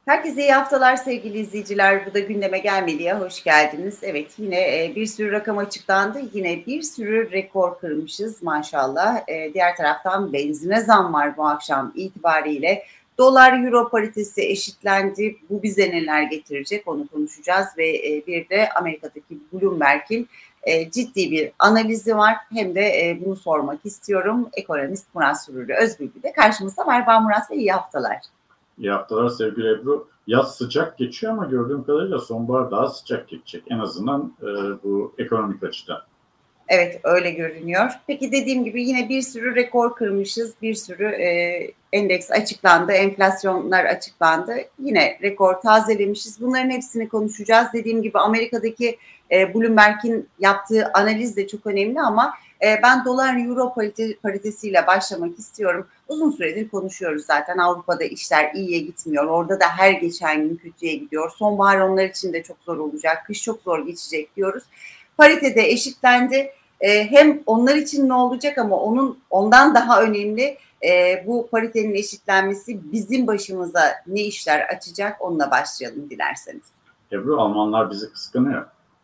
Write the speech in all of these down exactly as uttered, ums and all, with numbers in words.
Herkese iyi haftalar sevgili izleyiciler. Bu da gündeme gelmeliye hoş geldiniz. Evet yine e, bir sürü rakam açıklandı. Yine bir sürü rekor kırmışız maşallah. E, diğer taraftan benzine zam var bu akşam itibariyle. Dolar euro paritesi eşitlendi. Bu bize neler getirecek onu konuşacağız. Ve e, bir de Amerika'daki Bloomberg'in e, ciddi bir analizi var. Hem de e, bunu sormak istiyorum. Ekonomist Murat Sürürlü Özbilgi de karşımızda. Merhaba Murat ve iyi haftalar. İyi haftalar sevgili Ebru. Yaz sıcak geçiyor ama gördüğüm kadarıyla sonbahar daha sıcak geçecek. En azından e, bu ekonomik açıdan. Evet öyle görünüyor. Peki dediğim gibi yine bir sürü rekor kırmışız. Bir sürü e, endeks açıklandı. Enflasyonlar açıklandı. Yine rekor tazelemişiz. Bunların hepsini konuşacağız. Dediğim gibi Amerika'daki e, Bloomberg'in yaptığı analiz de çok önemli ama e, ben dolar euro parite, paritesiyle başlamak istiyorum. Uzun süredir konuşuyoruz zaten. Avrupa'da işler iyiye gitmiyor. Orada da her geçen gün kötüye gidiyor. Sonbahar onlar için de çok zor olacak. Kış çok zor geçecek diyoruz. Paritede eşitlendi. E, hem onlar için ne olacak ama onun ondan daha önemli e, bu paritenin eşitlenmesi bizim başımıza ne işler açacak onunla başlayalım dilerseniz. Ebru, Almanlar bizi kıskanıyor.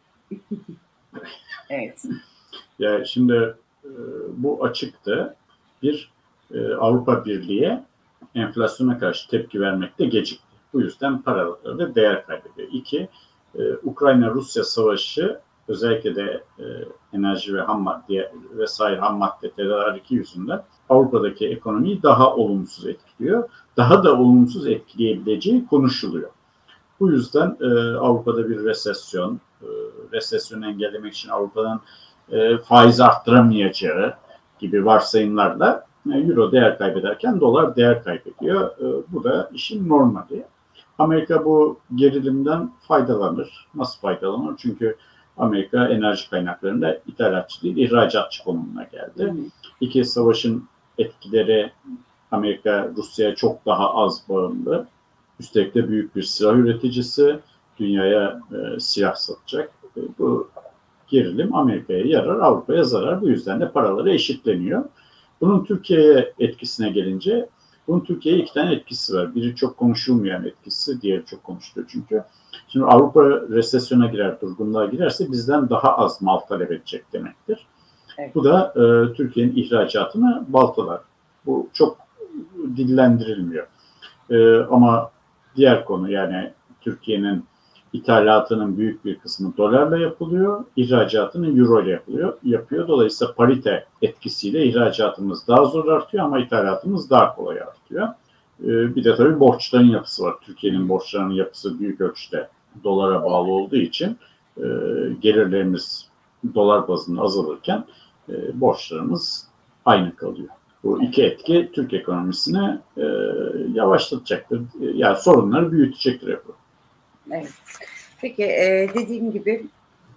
Evet. Ya şimdi e, bu açıktı. Bir, e, Avrupa Birliği enflasyona karşı tepki vermekte gecikti. Bu yüzden paraları da değer kaybediyor. İki, e, Ukrayna-Rusya savaşı özellikle de e, enerji ve ham madde vesaire ham madde tedariki yüzünden Avrupa'daki ekonomiyi daha olumsuz etkiliyor. Daha da olumsuz etkileyebileceği konuşuluyor. Bu yüzden e, Avrupa'da bir resesyon, e, resesyonu engellemek için Avrupa'nın e, faiz arttıramayacağı gibi varsayımlarla e, euro değer kaybederken dolar değer kaybediyor. E, bu da işin normali. Amerika bu gerilimden faydalanır. Nasıl faydalanır? Çünkü Amerika enerji kaynaklarında ithalatçı değil, ihracatçı konumuna geldi. Hmm. İki, savaşın etkileri Amerika Rusya'ya çok daha az bağımlı. Üstelik de büyük bir silah üreticisi, dünyaya e, silah satacak. E, bu gerilim Amerika'ya yarar, Avrupa'ya zarar. Bu yüzden de paraları eşitleniyor. Bunun Türkiye'ye etkisine gelince, bunun Türkiye'ye iki tane etkisi var. Biri çok konuşulmayan etkisi, diğeri çok konuşuluyor çünkü. Şimdi Avrupa resesyona girer, durgunluğa girerse bizden daha az mal talep edecek demektir. Evet. Bu da e, Türkiye'nin ihracatını baltalar. Bu çok dillendirilmiyor. E, ama diğer konu, yani Türkiye'nin ithalatının büyük bir kısmı dolarla yapılıyor, ihracatının euro ile yapılıyor, yapıyor. Dolayısıyla parite etkisiyle ihracatımız daha zor artıyor ama ithalatımız daha kolay artıyor. Ee, bir de tabii borçların yapısı var. Türkiye'nin borçlarının yapısı büyük ölçüde dolara bağlı olduğu için e, gelirlerimiz dolar bazında azalırken e, borçlarımız aynı kalıyor. Bu iki etki Türk ekonomisine e, yavaşlatacaktır. Yani sorunları büyütecektir yapı. Evet. Peki e, dediğim gibi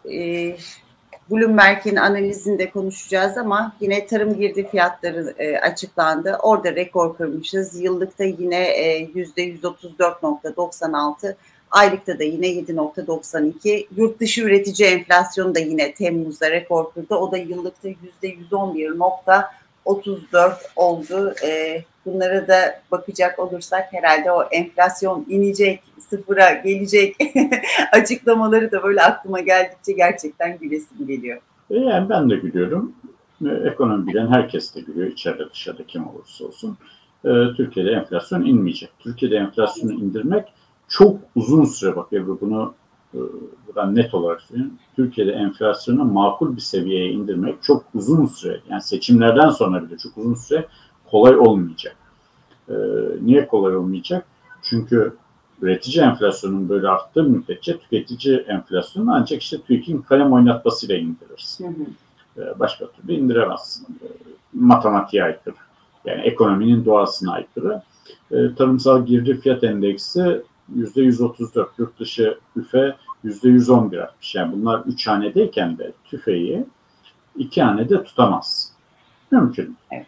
e, Bloomberg'in analizinde konuşacağız ama yine tarım girdi fiyatları e, açıklandı. Orada rekor kırmışız. Yıllıkta yine e, yüzde yüz otuz dört nokta doksan altı, aylıkta da yine yedi nokta doksan iki. Yurt dışı üretici enflasyonu da yine Temmuz'da rekor kırdı. O da yıllıkta yüzde yüz on bir nokta otuz dört oldu. E, bunlara da bakacak olursak herhalde o enflasyon inecek, sıfıra gelecek açıklamaları da böyle aklıma geldikçe gerçekten gülesim geliyor. E yani ben de gülüyorum. E, ekonomi bilen herkes de gülüyor. İçeride dışarıda kim olursa olsun. E, Türkiye'de enflasyon inmeyecek. Türkiye'de enflasyonu indirmek çok uzun süre, bak Ebru, bunu e, buradan net olarak söyleyeyim. Türkiye'de enflasyonu makul bir seviyeye indirmek çok uzun süre, yani seçimlerden sonra bile çok uzun süre kolay olmayacak. E, niye kolay olmayacak? Çünkü üretici enflasyonun böyle arttığı müddetçe tüketici enflasyonu ancak işte TÜİK'in kalem oynatmasıyla indirirsin. Hı hı. Başka türlü indiremezsin. Matematiğe aykırı. Yani ekonominin doğasına aykırı. Tarımsal girdi fiyat endeksi yüzde yüz otuz dört, yurt dışı üfe yüzde yüz on bir artmış. Yani bunlar üç hanedeyken de tüfeği iki hanede tutamaz. Mümkün. Evet.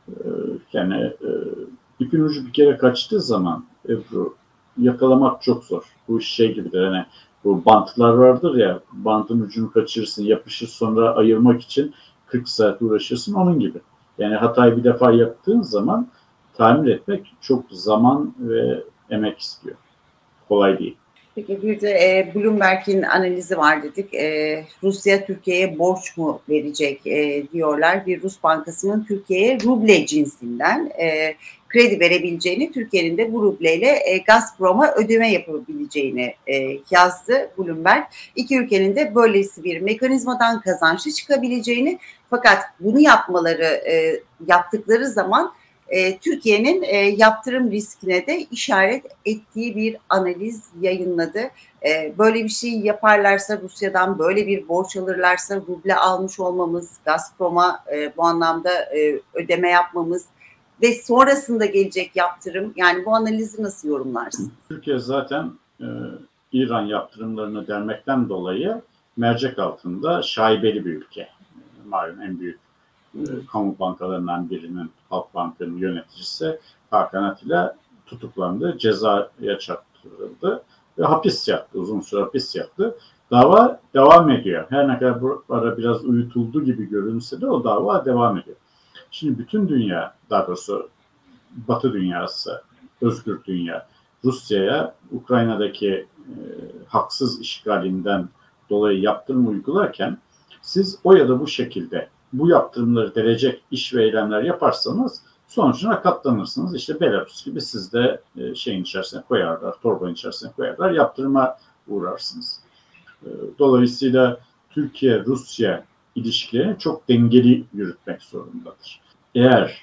Yani ipin ucu bir kere kaçtığı zaman Ebru, yakalamak çok zor. Bu şey gibidir, hani bu bantlar vardır ya, bantın ucunu kaçırırsın, yapışır, sonra ayırmak için kırk saat uğraşırsın, onun gibi. Yani hatayı bir defa yaptığın zaman tamir etmek çok zaman ve emek istiyor. kolay değil. Peki bir de e, Bloomberg'in analizi var dedik. E, Rusya Türkiye'ye borç mu verecek e, diyorlar. Bir Rus bankasının Türkiye'ye ruble cinsinden e, kredi verebileceğini, Türkiye'nin de bu rubleyle e, Gazprom'a ödeme yapabileceğini e, yazdı Bloomberg. İki ülkenin de böylesi bir mekanizmadan kazançlı çıkabileceğini, fakat bunu yapmaları e, yaptıkları zaman E, Türkiye'nin e, yaptırım riskine de işaret ettiği bir analiz yayınladı. E, böyle bir şey yaparlarsa, Rusya'dan böyle bir borç alırlarsa ruble almış olmamız, Gazprom'a e, bu anlamda e, ödeme yapmamız ve sonrasında gelecek yaptırım, yani bu analizi nasıl yorumlarsın? Türkiye zaten e, İran yaptırımlarını dermekten dolayı mercek altında şaibeli bir ülke. Malum en büyük e, kamu bankalarından birinin, Halkbank'ın yöneticisi Hakan Atilla tutuklandı, cezaya çarptırıldı ve hapis yattı, uzun süre hapis yattı. Dava devam ediyor. Her ne kadar bu ara biraz uyutuldu gibi görünse de o dava devam ediyor. Şimdi bütün dünya, daha doğrusu Batı dünyası, özgür dünya, Rusya'ya Ukrayna'daki e, haksız işgalinden dolayı yaptırım uygularken siz o ya da bu şekilde bu yaptırımları delecek iş ve eylemler yaparsanız sonucuna katlanırsınız. İşte Belarus gibi siz de e, şeyin içerisine koyarlar, torbanın içerisine koyarlar, yaptırıma uğrarsınız. E, dolayısıyla Türkiye-Rusya ilişkilerini çok dengeli yürütmek zorundadır. Eğer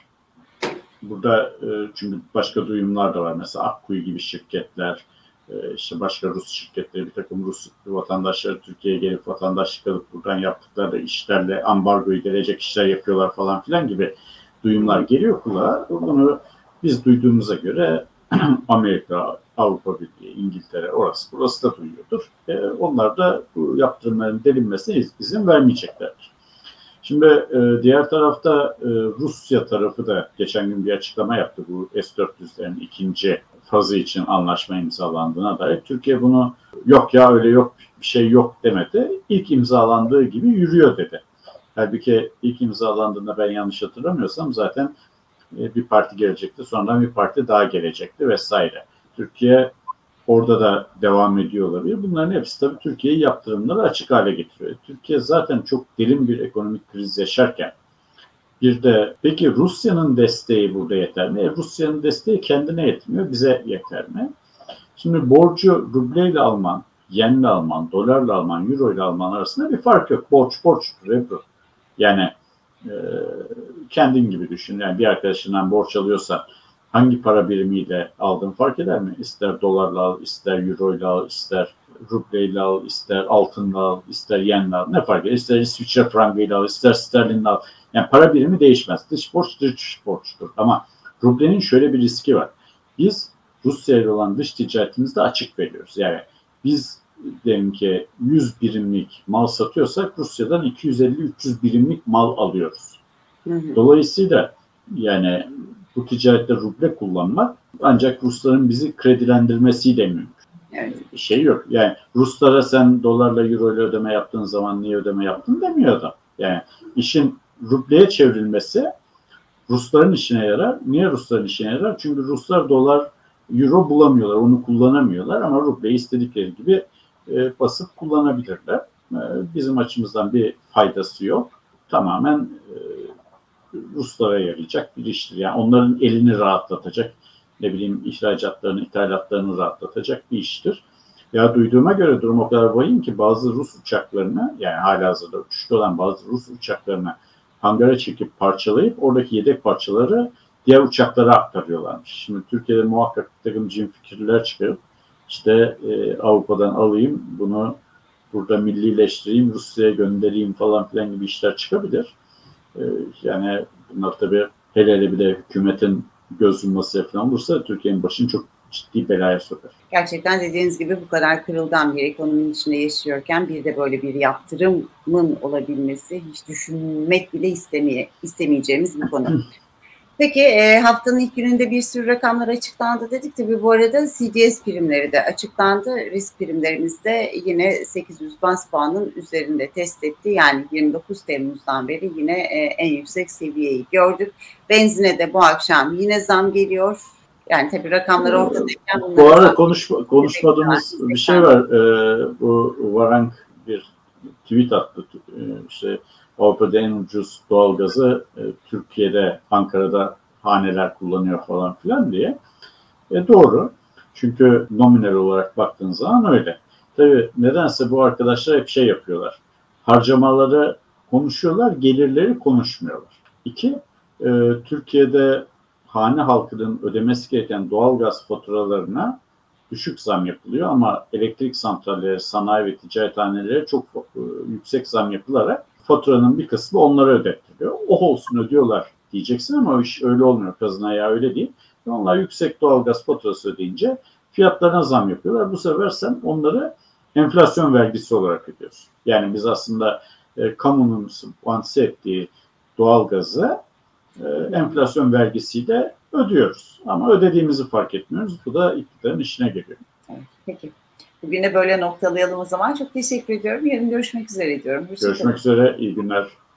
burada e, çünkü başka duyumlar da var. Mesela Akkuyu gibi şirketler, e, işte başka Rus şirketleri, bir takım Rus vatandaşları Türkiye'ye gelip vatandaşlık alıp buradan yaptıkları işlerle ambargoyu delecek işler yapıyorlar falan filan gibi duyumlar geliyor kulağa. Bunu biz duyduğumuza göre Amerika, Avrupa Birliği, İngiltere, orası burası da duyuyordur. E, onlar da bu yaptırımların delinmesine izin vermeyeceklerdir. Şimdi e, diğer tarafta e, Rusya tarafı da geçen gün bir açıklama yaptı. Bu S dört yüzlerin ikinci fazı için anlaşma imzalandığına dair. Türkiye bunu yok ya öyle yok bir şey yok demedi. İlk imzalandığı gibi yürüyor dedi. Halbuki ilk imzalandığında ben yanlış hatırlamıyorsam zaten e, bir parti gelecekti. Sonradan bir parti daha gelecekti vesaire. Türkiye orada da devam ediyor olabilir. Bunların hepsi tabii Türkiye'yi yaptırımları açık hale getiriyor. Türkiye zaten çok derin bir ekonomik kriz yaşarken bir de peki Rusya'nın desteği burada yeter mi? E, Rusya'nın desteği kendine yetmiyor, bize yeter mi? Şimdi borcu rubleyle alman, yenle alman, dolarla alman, euro ile alman arasında bir fark yok. Borç borçtur Ebru. Yani e, kendin gibi düşün. Yani bir arkadaşından borç alıyorsan hangi para birimiyle aldığın fark eder mi? İster dolarla al, ister euroyla al, ister rubleyle al, ister altınla al, ister yenle al. Ne fark eder? İster İsviçre frangıyla al, ister sterlinle al. Yani para birimi değişmez. Dış borç dış borçtur. Ama rublenin şöyle bir riski var. Biz Rusya ile olan dış ticaretimizde açık veriyoruz. Yani biz diyelim ki yüz birimlik mal satıyorsak Rusya'dan iki yüz elli üç yüz birimlik mal alıyoruz. Hı hı. Dolayısıyla yani bu ticarette ruble kullanmak ancak Rusların bizi kredilendirmesiyle mümkün. Evet. Bir şey yok. Yani Ruslara sen dolarla, euro ile ödeme yaptığın zaman niye ödeme yaptın demiyor adam. Yani işin rubleye çevrilmesi Rusların işine yarar. Niye Rusların işine yarar? Çünkü Ruslar dolar, euro bulamıyorlar. Onu kullanamıyorlar ama rubleyi istedikleri gibi e, basıp kullanabilirler. E, bizim açımızdan bir faydası yok. Tamamen e, Ruslara yarayacak bir iştir. Yani onların elini rahatlatacak, ne bileyim ihracatlarını, ithalatlarını rahatlatacak bir iştir. Ya duyduğuma göre durum o kadar vahim ki bazı Rus uçaklarını, yani halihazırda uçuşta olan bazı Rus uçaklarını hangara çekip parçalayıp oradaki yedek parçaları diğer uçaklara aktarıyorlarmış. Şimdi Türkiye'de muhakkak bir takım cin fikirler çıkarıp işte e, Avrupa'dan alayım, bunu burada millileştireyim, Rusya'ya göndereyim falan filan gibi işler çıkabilir. E, yani bunlar tabii hele hele bir de hükümetin göz yumması falan olursa Türkiye'nin başını çok ciddi belaya sokar. Gerçekten dediğiniz gibi bu kadar kırılgan bir ekonominin içinde yaşıyorken bir de böyle bir yaptırımın olabilmesi hiç düşünmek bile istemeye, istemeyeceğimiz bir konu. Peki e, haftanın ilk gününde bir sürü rakamlar açıklandı dedik. Tabii bu arada C D S primleri de açıklandı. Risk primlerimiz de yine sekiz yüz baz puanın üzerinde test etti. Yani yirmi dokuz Temmuz'dan beri yine e, en yüksek seviyeyi gördük. Benzine de bu akşam yine zam geliyor. Yani tabii rakamlar ortadayken bu arada konuşma, konuşmadığımız bir şey var. Ee, bu Varank bir tweet attı. Ee, işte Avrupa'da en ucuz doğalgazı e, Türkiye'de, Ankara'da haneler kullanıyor falan filan diye. E doğru. Çünkü nominal olarak baktığın zaman öyle. Tabii nedense bu arkadaşlar hep şey yapıyorlar. Harcamaları konuşuyorlar, gelirleri konuşmuyorlar. İki, e, Türkiye'de hane halkının ödemesi gereken doğalgaz faturalarına düşük zam yapılıyor ama elektrik santralleri, sanayi ve ticarethanelere çok e, yüksek zam yapılarak faturanın bir kısmı onlara ödettiriyor. O olsun ödüyorlar diyeceksin ama o iş öyle olmuyor. Kazın ayağı öyle değil. Onlar yüksek doğalgaz faturası ödeyince fiyatlarına zam yapıyorlar. Bu sefer sen onları enflasyon vergisi olarak ödüyorsun. Yani biz aslında e, kamunun sponsor ettiği doğalgazı e, enflasyon vergisiyle ödüyoruz. Ama ödediğimizi fark etmiyoruz. Bu da iktidarın işine geliyor. Evet, peki. Bugün de böyle noktalayalım o zaman. Çok teşekkür ediyorum. Yarın görüşmek üzere diyorum. Görüşmek üzere. İyi günler.